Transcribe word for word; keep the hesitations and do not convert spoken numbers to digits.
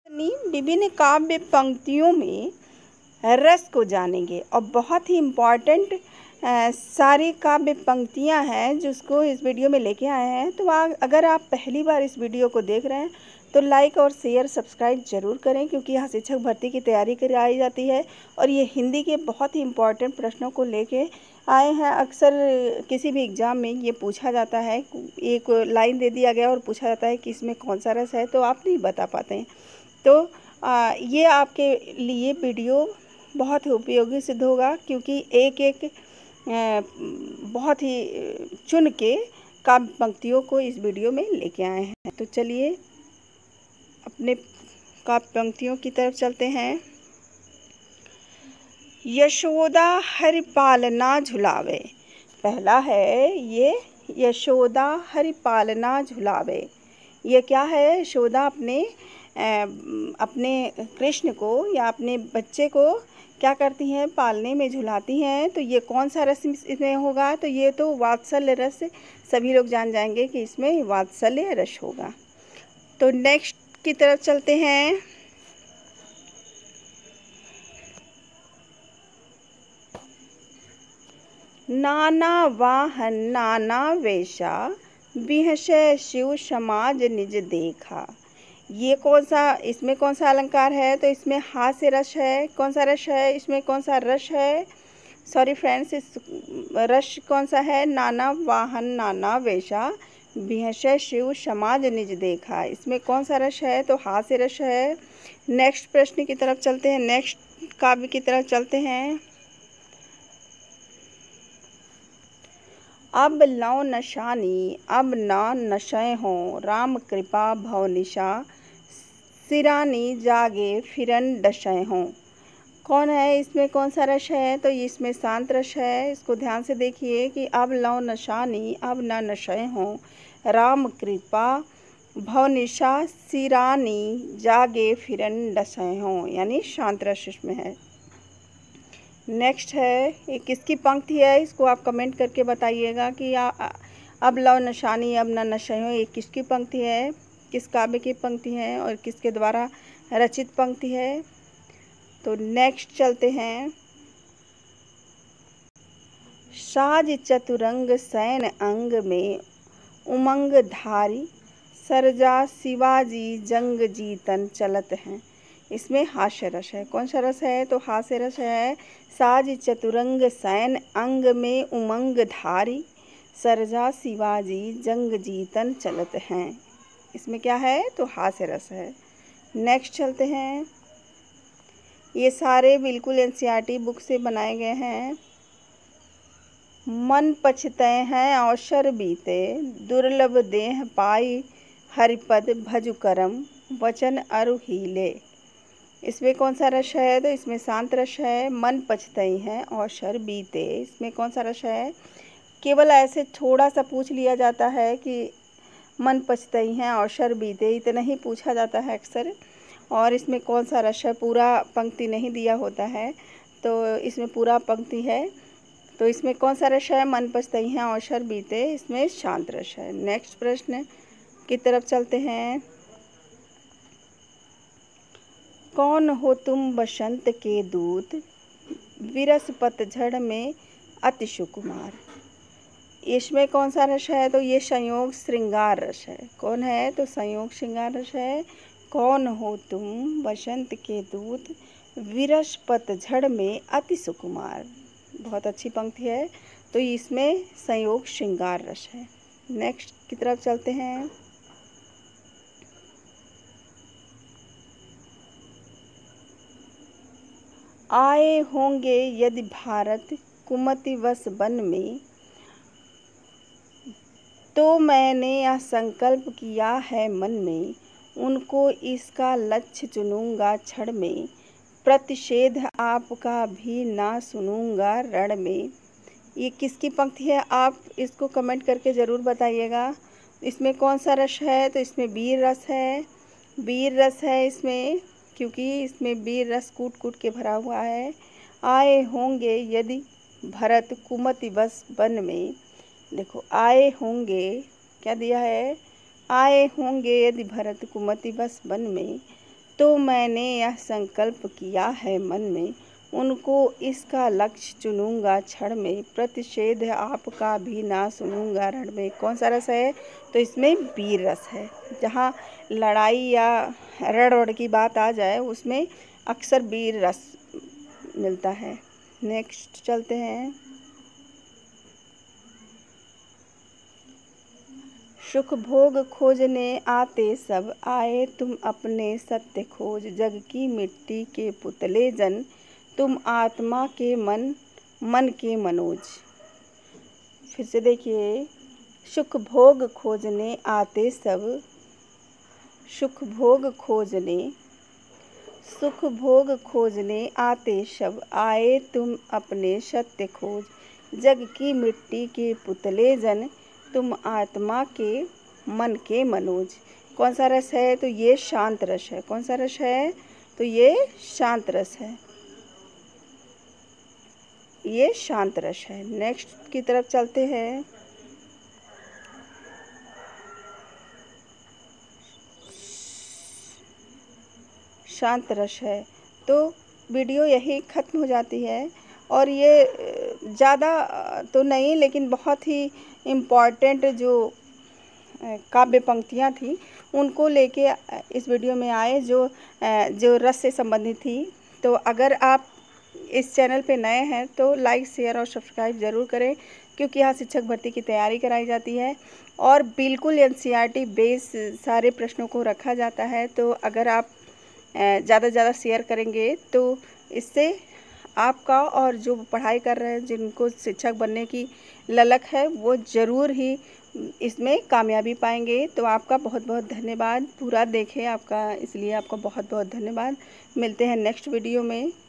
अपनी विभिन्न काव्य पंक्तियों में रस को जानेंगे और बहुत ही इम्पॉर्टेंट सारी काव्य पंक्तियां हैं जिसको इस वीडियो में लेके आए हैं। तो आ, अगर आप पहली बार इस वीडियो को देख रहे हैं तो लाइक और शेयर सब्सक्राइब ज़रूर करें, क्योंकि यहाँ शिक्षक भर्ती की तैयारी कराई जाती है और ये हिंदी के बहुत ही इम्पॉर्टेंट प्रश्नों को लेके आए हैं। अक्सर किसी भी एग्ज़ाम में ये पूछा जाता है, एक लाइन दे दिया गया और पूछा जाता है कि इसमें कौन सा रस है, तो आप नहीं बता पाते हैं। तो आ, ये आपके लिए वीडियो बहुत ही उपयोगी सिद्ध होगा, क्योंकि एक एक आ, बहुत ही चुन के काव्य पंक्तियों को इस वीडियो में लेके आए हैं। तो चलिए अपने काव्य पंक्तियों की तरफ चलते हैं। यशोदा हरि पालना झुलावे, पहला है ये यशोदा हरि पालना झुलावे। ये क्या है? यशोदा अपने अपने कृष्ण को या अपने बच्चे को क्या करती हैं? पालने में झुलाती हैं। तो ये कौन सा रस इसमें होगा? तो ये तो वात्सल्य रस, सभी लोग जान जाएंगे कि इसमें वात्सल्य रस होगा। तो नेक्स्ट की तरफ चलते हैं। नाना वाहन नाना वेशा, बिहसे शिव समाज निज देखा। ये कौन सा, इसमें कौन सा अलंकार है? तो इसमें हास्य रस है। कौन सा रस है? इसमें कौन सा रस है? सॉरी फ्रेंड्स, इस रस कौन सा है? नाना वाहन नाना वेशा, बिहसे शिव समाज निज देखा। इसमें कौन सा रस है? तो हास्य रस है। नेक्स्ट प्रश्न की तरफ चलते हैं, नेक्स्ट काव्य की तरफ चलते हैं। अब लौ नशानी अब ना नशय हो, राम कृपा भव निशा, सिरानी जागे फिरन डशय हो। कौन है? इसमें कौन सा रस है? तो इसमें शांत रस है। इसको ध्यान से देखिए कि अब लौ नशानी अब ना नशय हो, राम कृपा भव निशा, सिरानी जागे फिरन डशय हो, यानी शांत रस इसमें है। नेक्स्ट है, ये किसकी पंक्ति है? इसको आप कमेंट करके बताइएगा कि आ, अब लव नशानी अब न नशे हो, ये किसकी पंक्ति है, किस काव्य की पंक्ति है और किसके द्वारा रचित पंक्ति है। तो नेक्स्ट चलते हैं। साज चतुरंग सैन अंग में उमंग धारी, सरजा शिवाजी जंग जीतन चलत हैं। इसमें हास्य रस है। कौन सा रस है? तो हास्य रस है। साज चतुरंग सैन अंग में उमंग धारी, सरजा शिवाजी जंग जीतन चलत हैं। इसमें क्या है? तो हास्य रस है। नेक्स्ट चलते हैं। ये सारे बिल्कुल एनसीईआरटी बुक से बनाए गए हैं। मन पछतय हैं अवसर बीते, दुर्लभ देह पाई हरिपद भजु करम, वचन अरु हीले। इसमें कौन सा रस है? तो इसमें शांत रस है। मन पछतई हैं अवसर बीते, इसमें कौन सा रस है? केवल ऐसे थोड़ा सा पूछ लिया जाता है कि मन पछतई हैं अवसर बीते, इतना ही पूछा जाता है अक्सर। और इसमें कौन सा रस है? पूरा पंक्ति नहीं दिया होता है, तो इसमें पूरा पंक्ति है। तो इसमें कौन सा रस है? मन पछतई हैं अवसर बीते, इसमें शांत रस है। नेक्स्ट प्रश्न की तरफ चलते हैं। कौन हो तुम बसंत के दूत, विरस पतझड़ में अति सुकुमार। इसमें कौन सा रस है? तो ये संयोग श्रृंगार रस है। कौन है? तो संयोग श्रृंगार रस है। कौन हो तुम बसंत के दूत, विरस पतझड़ में अति सुकुमार, बहुत अच्छी पंक्ति है। तो इसमें संयोग श्रृंगार रस है। नेक्स्ट की तरफ चलते हैं। आए होंगे यदि भारत कुमति वश वन में, तो मैंने यह संकल्प किया है मन में, उनको इसका लक्ष्य चुनूंगा क्षण में, प्रतिषेध आपका भी ना सुनूंगा रण में। ये किसकी पंक्ति है? आप इसको कमेंट करके ज़रूर बताइएगा। इसमें कौन सा रस है? तो इसमें वीर रस है। वीर रस है इसमें, क्योंकि इसमें वीर रस कूट कूट के भरा हुआ है। आए होंगे यदि भरत कुमति वश वन में, देखो आए होंगे क्या दिया है? आए होंगे यदि भरत कुमति वश वन में, तो मैंने यह संकल्प किया है मन में, उनको इसका लक्ष्य चुनूंगा क्षण में, प्रतिषेध आपका भी ना सुनूंगा रण में। कौन सा रस है? तो इसमें वीर रस है। जहाँ लड़ाई या रण वण की बात आ जाए उसमें अक्सर वीर रस मिलता है। नेक्स्ट चलते हैं। सुख भोग खोजने आते सब, आए तुम अपने सत्य खोज। जग की मिट्टी के पुतले जन, तुम आत्मा के मन, मन के मनोज। फिर से देखिए, सुख भोग खोजने आते सब, सुख भोग खोजने, सुख भोग खोजने आते सब, आए तुम अपने सत्य खोज। जग की मिट्टी के पुतले जन, तुम आत्मा के मन के मनोज। कौन सा रस है? तो ये शांत रस है। कौन सा रस है? तो ये शांत रस है, ये शांत रस है। नेक्स्ट की तरफ चलते हैं। शांत रस है। तो वीडियो यही ख़त्म हो जाती है। और ये ज़्यादा तो नहीं, लेकिन बहुत ही इम्पॉर्टेंट जो काव्य पंक्तियाँ थी उनको लेके इस वीडियो में आए, जो जो रस से संबंधित थी। तो अगर आप इस चैनल पे नए हैं तो लाइक शेयर और सब्सक्राइब ज़रूर करें, क्योंकि यहाँ शिक्षक भर्ती की तैयारी कराई जाती है और बिल्कुल N C R T base सारे प्रश्नों को रखा जाता है। तो अगर आप ज़्यादा से ज़्यादा शेयर करेंगे तो इससे आपका और जो पढ़ाई कर रहे हैं, जिनको शिक्षक बनने की ललक है, वो ज़रूर ही इसमें कामयाबी पाएंगे। तो आपका बहुत बहुत धन्यवाद। पूरा देखें आपका, इसलिए आपका बहुत बहुत धन्यवाद। मिलते हैं नेक्स्ट वीडियो में।